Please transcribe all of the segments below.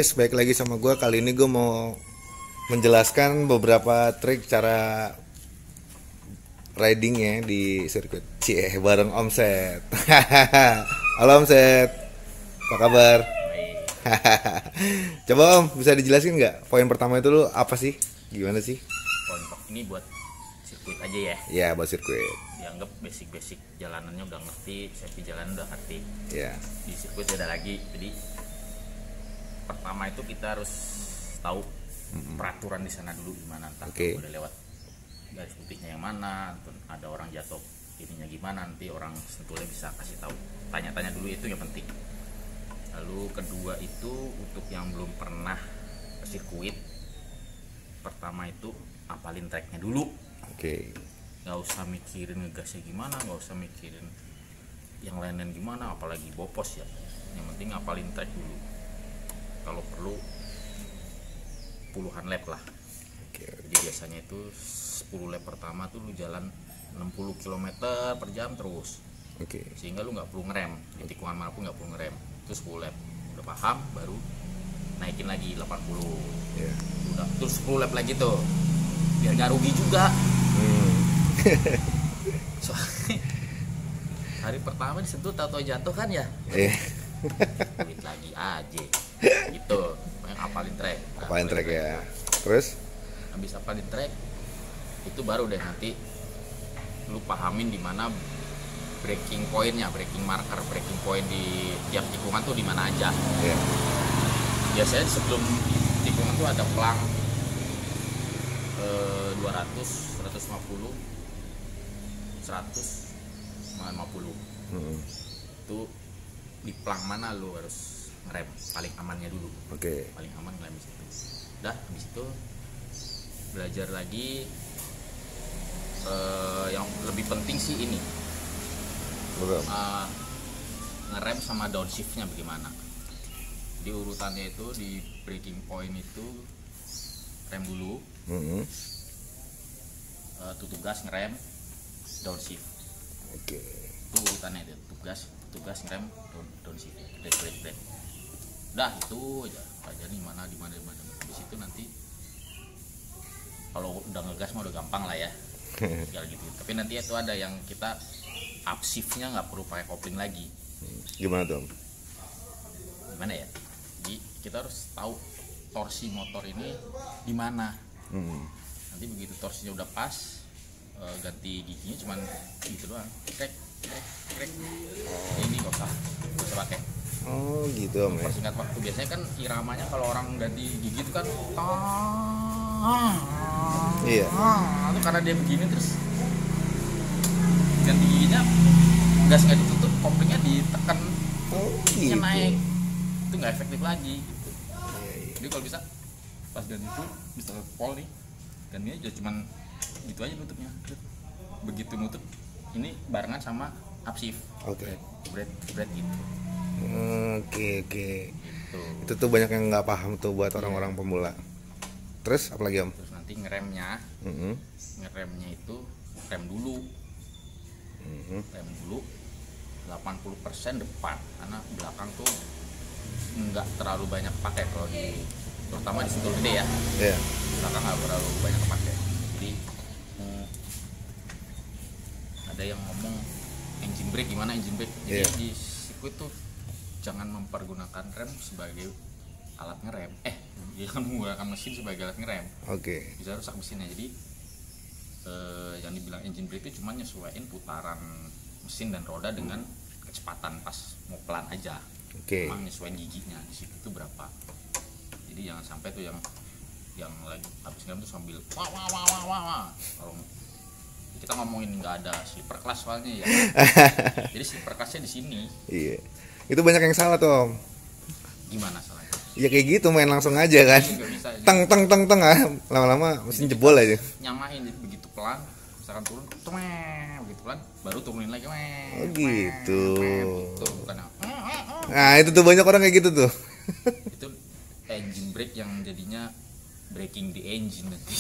guys, balik lagi sama gue. Kali ini gue mau menjelaskan beberapa trik cara ridingnya di sirkuit Cie bareng Omset. Halo Omset, apa kabar? Coba Om, bisa dijelasin nggak? Poin pertama itu lu apa sih? Gimana sih? Poin ini buat sirkuit aja ya? Ya, buat sirkuit. Dianggap basic jalanannya udah ngerti, safety jalanan udah ngerti. Ya. Di sirkuit beda lagi. Jadi pertama itu kita harus tahu peraturan di sana dulu gimana, entah udah lewat garis putihnya yang mana, ada orang jatuh ininya gimana, nanti orang sentuhnya bisa kasih tahu. Tanya-tanya dulu, itu yang penting. Lalu kedua itu untuk yang belum pernah ke sirkuit, pertama itu apalin tracknya dulu. Nggak usah mikirin ngegasnya gimana, nggak usah mikirin yang lain-lain gimana, apalagi bopos ya. Yang penting apalin track dulu. Kalau perlu puluhan lap lah. Jadi biasanya itu 10 lap pertama tuh lu jalan 60 km per jam terus. Sehingga lu nggak perlu ngerem, di tikungan manapun nggak perlu ngerem. Itu 10 lap. Udah paham, baru naikin lagi 80. Udah terus 10 lap lagi tuh. Biar nggak rugi juga. Soalnya hari pertama disentuh tahu-tahu jatuh kan ya. Duit lagi aja gitu. Yang apalin track Ya. Terus habis apalin track itu baru deh nanti lu pahamin di mana breaking pointnya, breaking marker, breaking point di tiap tikungan tuh di mana aja. Biasanya sebelum tikungan tuh ada pelang 200, 150, 100, 50. Itu di pelang mana lu harus ngerem paling amannya dulu. Paling aman ngerem di situ. Udah habis itu belajar lagi. Yang lebih penting sih ini ngerem sama downshiftnya bagaimana. Di urutannya itu di breaking point itu rem dulu, tutup gas, ngerem, downshift. Itu urutannya itu, tutup gas, ngerem, downshift, brake. Udah itu aja nih, mana di mana. Di situ nanti kalau udah ngegas mah udah gampang lah ya. Tinggal gitu. Tapi nanti itu ada yang kita upshiftnya nggak perlu pakai kopling lagi. Gimana tuh? Gimana ya? Jadi kita harus tahu torsi motor ini di mana. Nanti begitu torsinya udah pas, ganti giginya cuman gitu doang. Krek. Ini nggak usah pakai. Oh gitu Om. Persingkat waktu. Biasanya kan iramanya kalau orang ganti gigi itu kan itu karena dia begini terus ganti giginya gas nggak ditutup, koplingnya ditekan, giginya naik, itu nggak efektif lagi gitu. Jadi kalau bisa pas ganti itu bisa ke pol nih, gantinya juga cuman gitu aja nutupnya. Begitu nutup ini barengan sama upshift, bread gitu. Gitu. Itu tuh banyak yang nggak paham tuh buat orang-orang pemula. Terus apa lagi Om? Terus nanti ngeremnya itu rem dulu 80% depan, karena belakang tuh nggak terlalu banyak pakai kalau terutama di sentul gede ya. Belakang nggak terlalu banyak pakai. Jadi ada yang ngomong engine brake gimana engine brake. Jadi di sirkuit tuh jangan mempergunakan rem sebagai alat ngerem. Jangan menggunakan mesin sebagai alat ngerem. Bisa rusak mesinnya. Jadi yang dibilang engine brake itu cuma nyesuaiin putaran mesin dan roda dengan kecepatan pas mau pelan aja. Cuma nyesuaiin giginya di situ tuh berapa. Jadi jangan sampai tuh yang lagi habis ngerem tuh sambil wah. Kalau kita ngomongin nggak ada slipper class soalnya ya. Jadi slipper classnya di sini. Itu banyak yang salah tuh Om. Gimana salahnya? Ya kayak gitu, main langsung aja kan. Teng lama-lama mesin jebol aja. Nyamain begitu pelan, misalkan turun, begitu pelan, baru turunin lagi. Gitu. Bukan. Nah itu tuh banyak orang kayak gitu tuh. Itu engine brake yang jadinya breaking the engine nanti.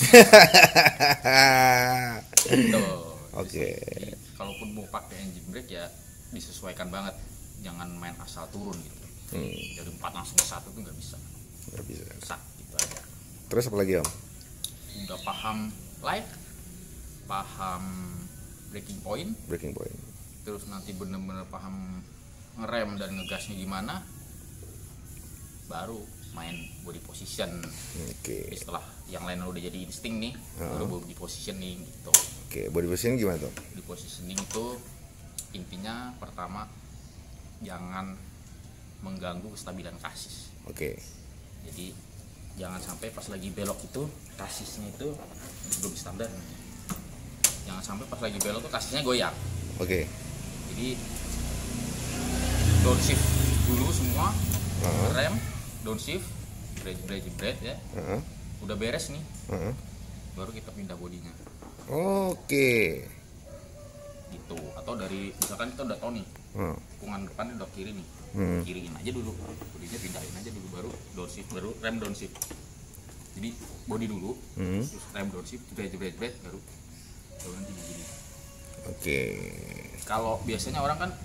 Jadi, kalaupun mau pakai engine brake ya disesuaikan banget, jangan main asal turun gitu. Dari 4 langsung ke 1 tuh nggak bisa. Nggak bisa. Rusak gitu aja. Terus apa lagi om? Udah paham light, paham breaking point, terus nanti bener-bener paham ngerem dan ngegasnya gimana, baru main body position. Oke. Setelah yang lain udah jadi insting nih, baru body positioning gitu. Oke, body positioning gimana tuh? Body positioning itu intinya pertama jangan mengganggu kestabilan kasis. Oke. Jadi jangan sampai pas lagi belok itu kasisnya itu belum standar. Jangan sampai pas lagi belok tuh kasisnya goyang. Oke. Jadi downshift dulu semua, rem, downshift, jebret ya. Udah beres nih, baru kita pindah bodinya. Oke. Gitu. Atau dari misalkan kita udah tahu nih, tikungan depan udah kiri nih, kiriin aja dulu, bodinya pindahin aja dulu, baru downshift, baru rem downshift. Jadi body dulu, terus rem downshift, jebret, baru nanti begini. Oke. Kalau biasanya orang kan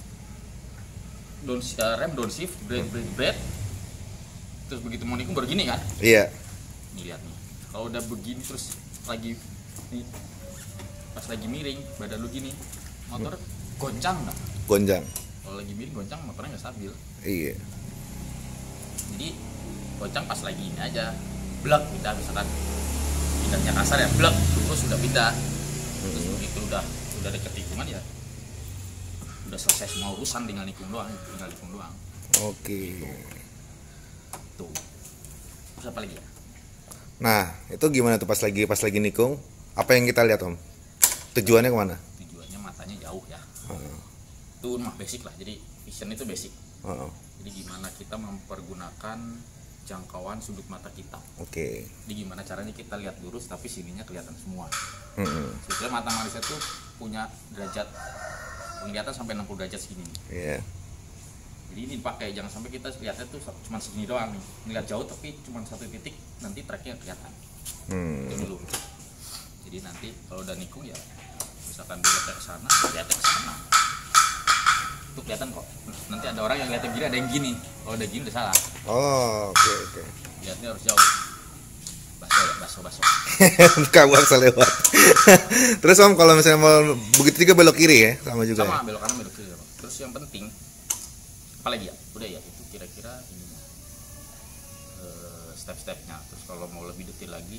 rem downshift, jebret, terus begitu mau nikung baru gini kan? Iya. Nih lihat nih, kalau udah begini terus lagi nih, pas lagi miring badan lu gini, motor goncang nggak? Gonjang. Kalau lagi miring goncang, motornya nggak stabil. Iya. Jadi goncang pas lagi ini aja, blek pindah, misalkan pindahnya kasar ya, blek terus sudah pindah. Terus begitu udah deket tikungan ya, udah selesai semua urusan, tinggal nikung doang. Oke. Tuh. Terus apa lagi ya? Nah, itu gimana tuh pas lagi nikung? Apa yang kita lihat om? Tujuannya kemana? Tujuannya matanya jauh ya. Itu mah basic lah. Jadi vision itu basic. Jadi gimana kita mempergunakan jangkauan sudut mata kita. Oke. Jadi gimana caranya kita lihat lurus tapi sininya kelihatan semua. Sebetulnya mata manusia tuh punya derajat penglihatan sampai 60 derajat segini. Iya. Jadi ini dipakai, jangan sampai kita lihatnya tuh cuma segini doang nih, ngeliat jauh tapi cuma satu titik, nanti tracknya kelihatan. Itu dulu. Jadi nanti kalau udah nikung ya, misalkan beloknya ke sana, lihatnya ke sana. Itu kelihatan kok. Nanti ada orang yang lihatnya gini, ada yang gini. Kalau udah gini udah salah. Oh, oke. Lihatnya harus jauh. Baso. Kamu bisa lewat. Terus om kalau misalnya mau begitu juga belok kiri ya, sama juga. Sama Ya? belok kanan belok kiri. Terus yang penting apalagi ya, udah ya itu kira-kira ini step-stepnya. Terus kalau mau lebih detail lagi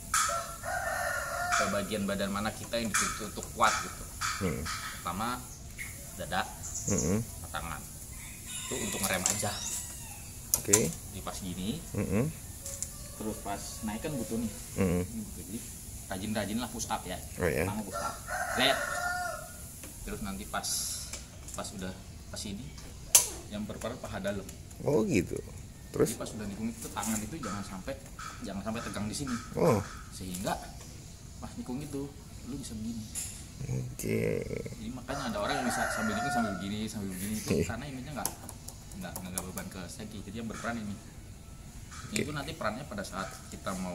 ke bagian badan mana kita yang dituntut untuk kuat gitu. Pertama dada, tangan itu untuk ngerem aja. Oke. Jadi pas gini, terus pas naik kan butuh nih, jadi rajin lah push up ya. Pertama push up, terus nanti pas udah pas ini yang berperan paha dalam. Oh gitu. Terus? Jadi pas udah nikung itu tangan itu jangan sampai tegang di sini. Oh. Sehingga pas nikung itu lu bisa begini. Oke. Jadi makanya ada orang yang bisa sambil nikung sambil begini itu karena ininya nggak beban ke segi. Jadi yang berperan ini. Itu nanti perannya pada saat kita mau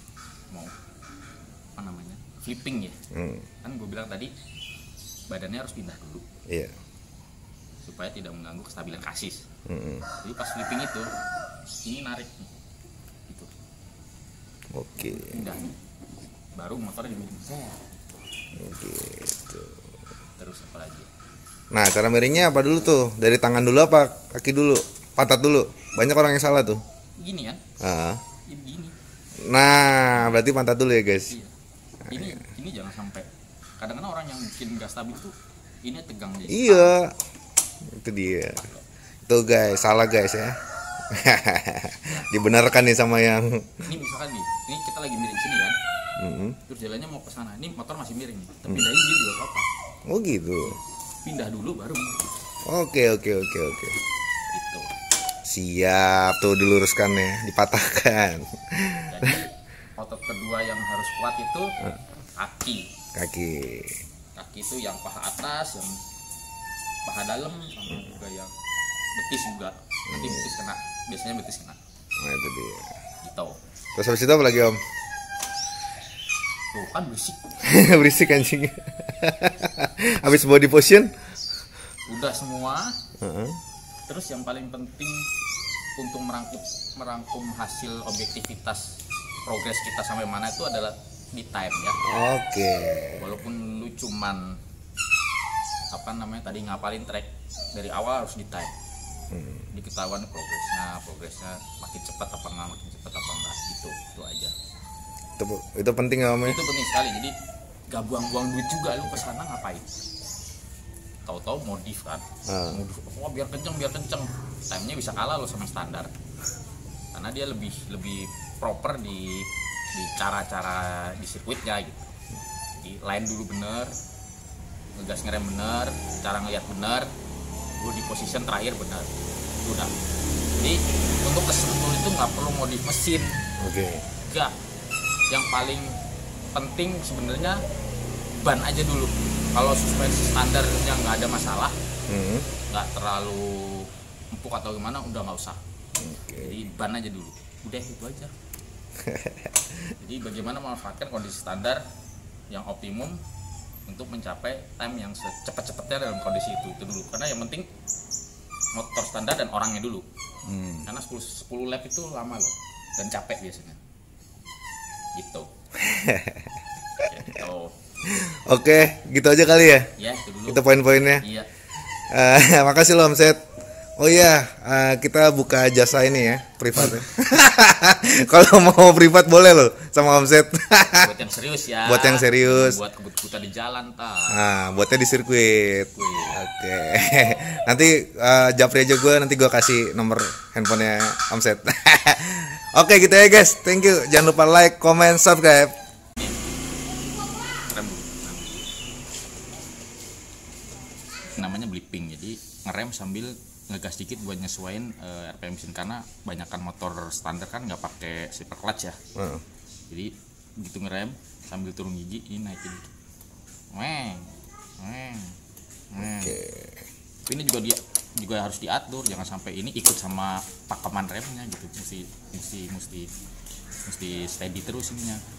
apa namanya? Flipping ya. Kan gue bilang tadi badannya harus pindah dulu. Iya. Supaya tidak mengganggu kestabilan kasis. Jadi pas flipping itu ini narik nih, gitu. Oke. Pindah nih. Baru motornya dimiring. Gitu. Terus apa lagi? Nah, cara miringnya apa dulu tuh? Dari tangan dulu apa kaki dulu? Pantat dulu. Banyak orang yang salah tuh. Gini kan? Gini. Nah, berarti pantat dulu ya guys. Iya. Ini jangan sampai. Kadang-kadang orang yang bikin gas stabil tuh ini tegang jadi. Iya. Itu dia. Tuh guys, salah guys ya. Dibenarkan nih sama yang. Ini misalkan nih, ini kita lagi miring sini kan. Terus jalannya mau ke sana. Ini motor masih miring nih. Tapi pindahin gini juga apa? Oh gitu. Pindah dulu baru. Oke. Gitu. Siap tuh diluruskan ya, dipatahkan. Jadi otot kedua yang harus kuat itu kaki. Kaki itu yang paha atas, yang paha dalam, sama juga yang betis juga. Nanti betis kena, biasanya betis kena. Nah itu dia. Gitu. Terus habis itu apa lagi om? Tuh kan berisik. Berisik anjing. Habis body position? Udah semua. Terus yang paling penting untuk merangkum hasil objektivitas progres kita sampai mana itu adalah di time ya. Oke. Walaupun lu cuman tadi ngapalin track dari awal, harus di time. Diketahuan progresnya makin cepat apa enggak gitu. Itu aja. Itu penting ya, Om. Itu penting sekali. Jadi gak buang-buang duit juga lu kesana ngapain. Tahu-tahu modif kan. Modif, biar kenceng. Time-nya bisa kalah lo sama standar. Karena dia lebih proper di cara-cara di sirkuitnya gitu. Jadi line dulu bener, ngegas ngerem bener, cara ngeliat bener, gue di position terakhir bener, udah. Jadi untuk kesentul itu nggak perlu modif mesin. Enggak. Yang paling penting sebenarnya ban aja dulu. Kalau suspensi standar yang nggak ada masalah, nggak terlalu empuk atau gimana, udah nggak usah. Jadi ban aja dulu, udah itu aja. Jadi bagaimana memanfaatkan kondisi standar yang optimum untuk mencapai time yang secepat-cepatnya dalam kondisi itu dulu. Karena yang penting motor standar dan orangnya dulu. Karena 10 lap itu lama loh dan capek biasanya. Gitu. Gitu. Oke, gitu aja kali ya. Ya, itu dulu. Kita poin-poinnya. Iya. Makasih loh Omset. Oh iya, kita buka jasa ini ya, privat. Kalau mau privat boleh loh sama Omset. Buat yang serius ya. Buat yang serius. Buat kebut-kebutan di jalan Buatnya di sirkuit. Oke. Nanti japri aja gue, nanti gue kasih nomor handphonenya Omset. Oke, gitu ya guys. Thank you. Jangan lupa like, comment, subscribe. Namanya blipping, jadi ngerem sambil ngegas dikit buat nyesuaiin RPM mesin, karena banyakkan motor standar kan nggak pakai slipper clutch ya. Jadi begitu ngerem sambil turun gigi, ini naikin dikit. Tapi ini juga harus diatur, jangan sampai ini ikut sama pakeman remnya gitu. Mesti steady terus ininya.